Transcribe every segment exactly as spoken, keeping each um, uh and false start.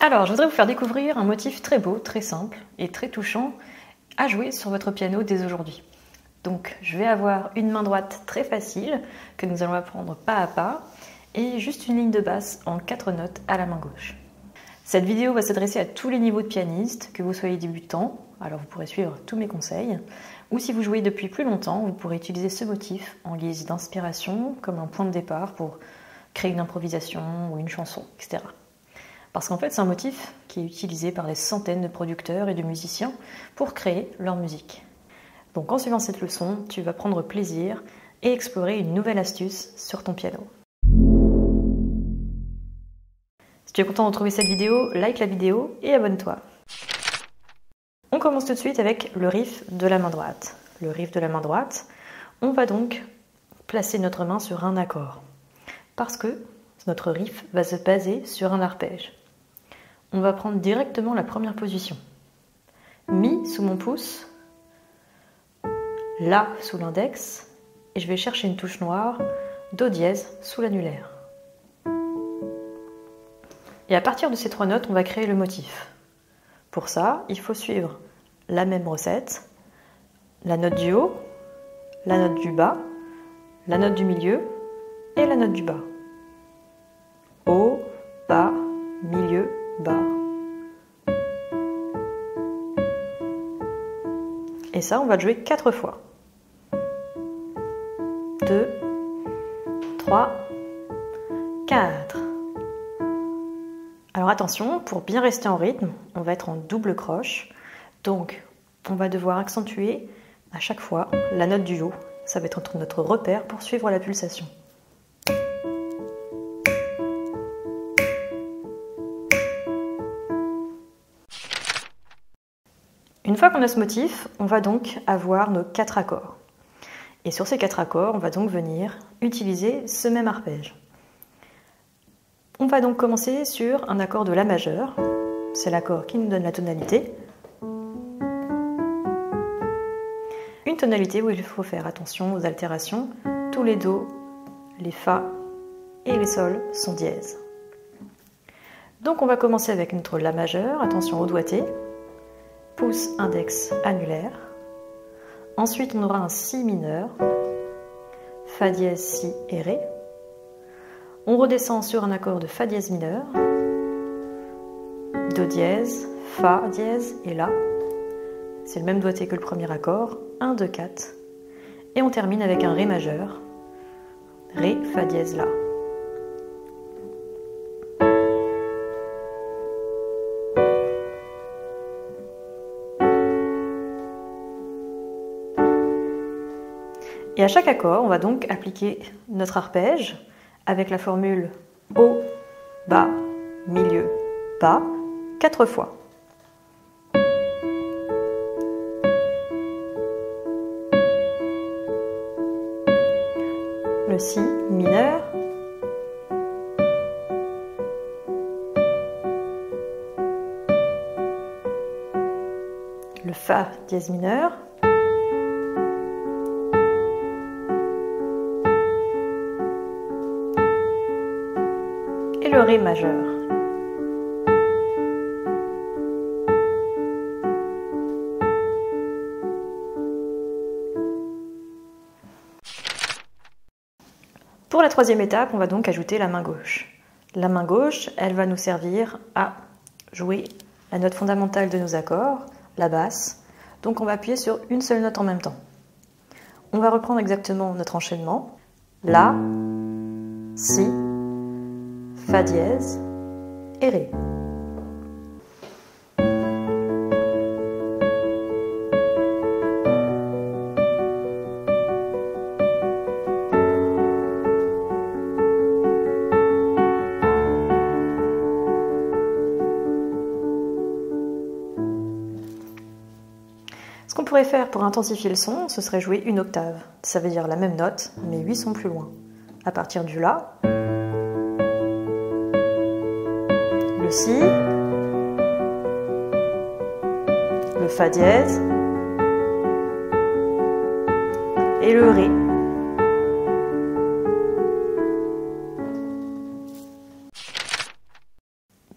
Alors, je voudrais vous faire découvrir un motif très beau, très simple et très touchant à jouer sur votre piano dès aujourd'hui. Donc, je vais avoir une main droite très facile que nous allons apprendre pas à pas et juste une ligne de basse en quatre notes à la main gauche. Cette vidéo va s'adresser à tous les niveaux de pianiste, que vous soyez débutant, alors vous pourrez suivre tous mes conseils, ou si vous jouez depuis plus longtemps, vous pourrez utiliser ce motif en guise d'inspiration, comme un point de départ pour créer une improvisation ou une chanson, et cetera. Parce qu'en fait, c'est un motif qui est utilisé par des centaines de producteurs et de musiciens pour créer leur musique. Donc en suivant cette leçon, tu vas prendre plaisir et explorer une nouvelle astuce sur ton piano. Si tu es content de retrouver cette vidéo, like la vidéo et abonne-toi. On commence tout de suite avec le riff de la main droite. Le riff de la main droite, on va donc placer notre main sur un accord. Parce que notre riff va se baser sur un arpège. On va prendre directement la première position. Mi sous mon pouce, La sous l'index, et je vais chercher une touche noire, Do dièse sous l'annulaire. Et à partir de ces trois notes, on va créer le motif. Pour ça, il faut suivre la même recette, la note du haut, la note du bas, la note du milieu et la note du bas. Haut, bas, milieu, bas. Et ça, on va le jouer quatre fois. deux, trois, quatre. Alors attention, pour bien rester en rythme, on va être en double croche. Donc, on va devoir accentuer à chaque fois la note du haut. Ça va être notre repère pour suivre la pulsation. Une fois qu'on a ce motif, on va donc avoir nos quatre accords. Et sur ces quatre accords, on va donc venir utiliser ce même arpège. On va donc commencer sur un accord de La majeur. C'est l'accord qui nous donne la tonalité. Une tonalité où il faut faire attention aux altérations. Tous les Do, les Fa et les Sol sont dièses. Donc on va commencer avec notre La majeur. Attention au doigté. Pouce, index, annulaire. Ensuite, on aura un Si mineur, Fa dièse, Si et Ré. On redescend sur un accord de Fa dièse mineur, Do dièse, Fa dièse et La. C'est le même doigté que le premier accord, un, deux, quatre. Et on termine avec un Ré majeur, Ré, Fa dièse, La. Et à chaque accord, on va donc appliquer notre arpège avec la formule haut, bas, milieu, bas, quatre fois. Le Si mineur, le Fa dièse mineur, et le Ré majeur. Pour la troisième étape, on va donc ajouter la main gauche. La main gauche, elle va nous servir à jouer la note fondamentale de nos accords, la basse. Donc on va appuyer sur une seule note en même temps. On va reprendre exactement notre enchaînement. La, Si, Fa dièse et Ré. Ce qu'on pourrait faire pour intensifier le son, ce serait jouer une octave. Ça veut dire la même note, mais huit sons plus loin. À partir du La, le Si, le Fa dièse et le Ré.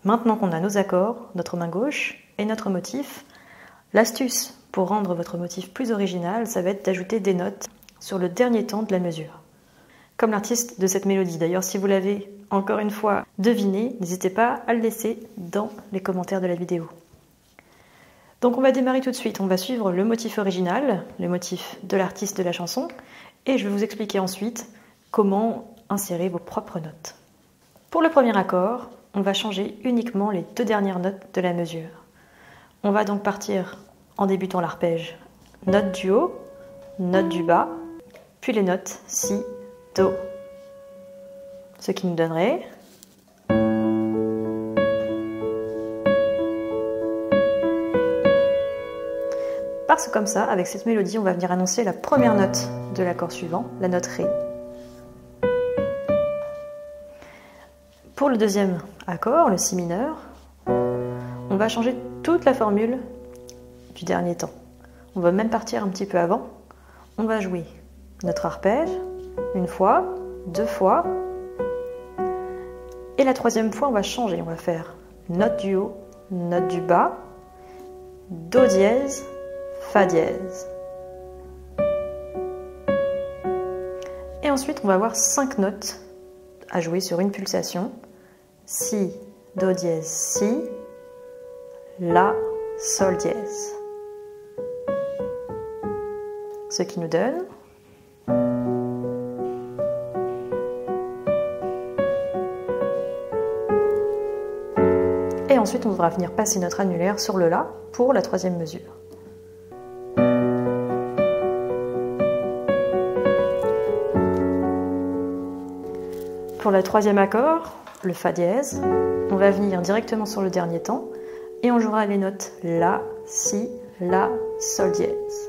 Maintenant qu'on a nos accords, notre main gauche et notre motif, l'astuce pour rendre votre motif plus original, ça va être d'ajouter des notes sur le dernier temps de la mesure. Comme l'artiste de cette mélodie. D'ailleurs, si vous l'avez encore une fois deviné, n'hésitez pas à le laisser dans les commentaires de la vidéo. Donc on va démarrer tout de suite, on va suivre le motif original, le motif de l'artiste de la chanson, et je vais vous expliquer ensuite comment insérer vos propres notes. Pour le premier accord, on va changer uniquement les deux dernières notes de la mesure. On va donc partir en débutant l'arpège, note du haut, note du bas, puis les notes si, do. Ce qui nous donnerait parce que comme ça, avec cette mélodie, on va venir annoncer la première note de l'accord suivant, la note Ré. Pour le deuxième accord, le Si mineur, on va changer toute la formule du dernier temps. On va même partir un petit peu avant. On va jouer notre arpège une fois, deux fois, et la troisième fois, on va changer. On va faire note du haut, note du bas, do dièse, fa dièse. Et ensuite, on va avoir cinq notes à jouer sur une pulsation. Si, do dièse, si, la, sol dièse. Ce qui nous donne et ensuite on devra venir passer notre annulaire sur le La pour la troisième mesure. Pour le troisième accord, le Fa dièse, on va venir directement sur le dernier temps et on jouera les notes La, Si, La, Sol dièse.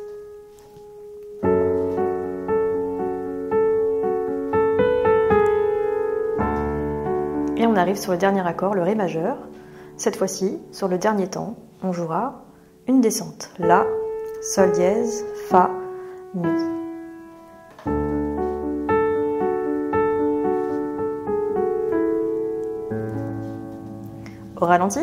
Et on arrive sur le dernier accord, le Ré majeur. Cette fois-ci, sur le dernier temps, on jouera une descente. La, Sol dièse, Fa, Mi. Au ralenti.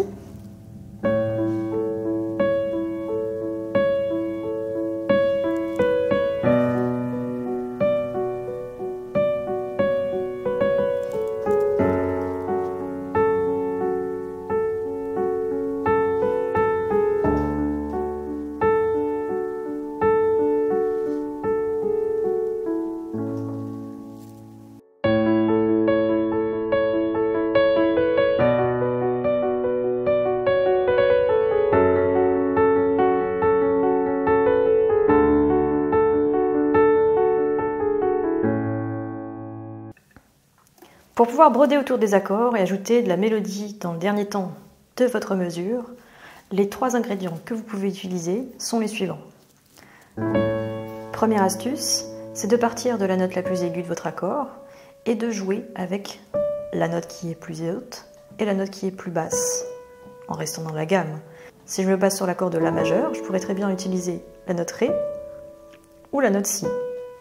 Pour pouvoir broder autour des accords et ajouter de la mélodie dans le dernier temps de votre mesure, les trois ingrédients que vous pouvez utiliser sont les suivants. Première astuce, c'est de partir de la note la plus aiguë de votre accord et de jouer avec la note qui est plus haute et la note qui est plus basse, en restant dans la gamme. Si je me base sur l'accord de La majeur, je pourrais très bien utiliser la note Ré ou la note Si.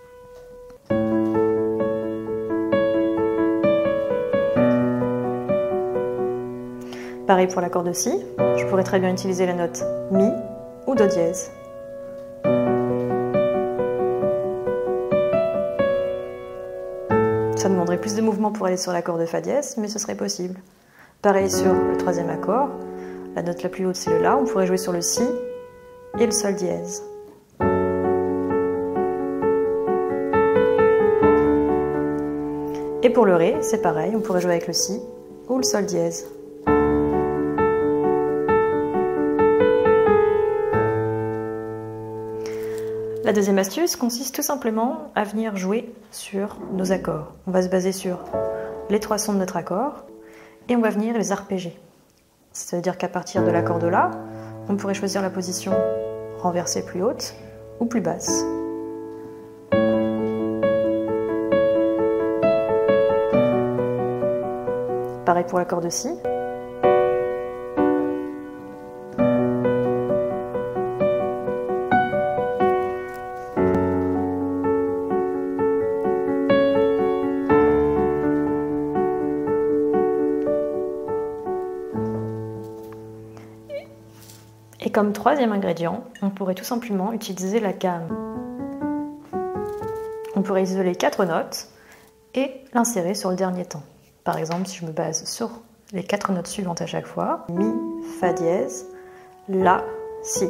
Pareil pour l'accord de Si, je pourrais très bien utiliser la note Mi ou Do dièse. Ça demanderait plus de mouvement pour aller sur l'accord de Fa dièse, mais ce serait possible. Pareil sur le troisième accord, la note la plus haute c'est le La, on pourrait jouer sur le Si et le Sol dièse. Et pour le Ré, c'est pareil, on pourrait jouer avec le Si ou le Sol dièse. La deuxième astuce consiste tout simplement à venir jouer sur nos accords. On va se baser sur les trois sons de notre accord et on va venir les arpéger. C'est-à-dire qu'à partir de l'accord de La, on pourrait choisir la position renversée plus haute ou plus basse. Pareil pour l'accord de Si. Et comme troisième ingrédient, on pourrait tout simplement utiliser la gamme. On pourrait isoler quatre notes et l'insérer sur le dernier temps. Par exemple, si je me base sur les quatre notes suivantes à chaque fois, Mi, Fa dièse, La, Si.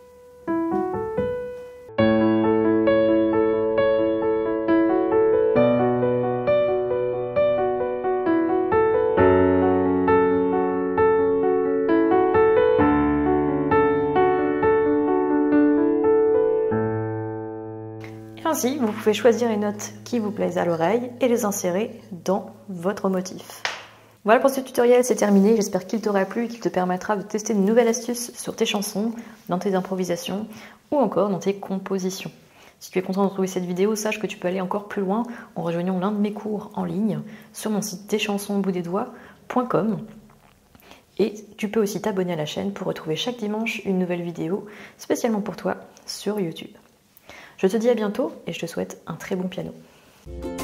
Ainsi, vous pouvez choisir les notes qui vous plaisent à l'oreille et les insérer dans votre motif. Voilà pour ce tutoriel, c'est terminé. J'espère qu'il t'aura plu et qu'il te permettra de tester une nouvelle astuce sur tes chansons, dans tes improvisations ou encore dans tes compositions. Si tu es content de trouver cette vidéo, sache que tu peux aller encore plus loin en rejoignant l'un de mes cours en ligne sur mon site tes chansons au bout des doigts point com. Et tu peux aussi t'abonner à la chaîne pour retrouver chaque dimanche une nouvelle vidéo spécialement pour toi sur YouTube. Je te dis à bientôt et je te souhaite un très bon piano.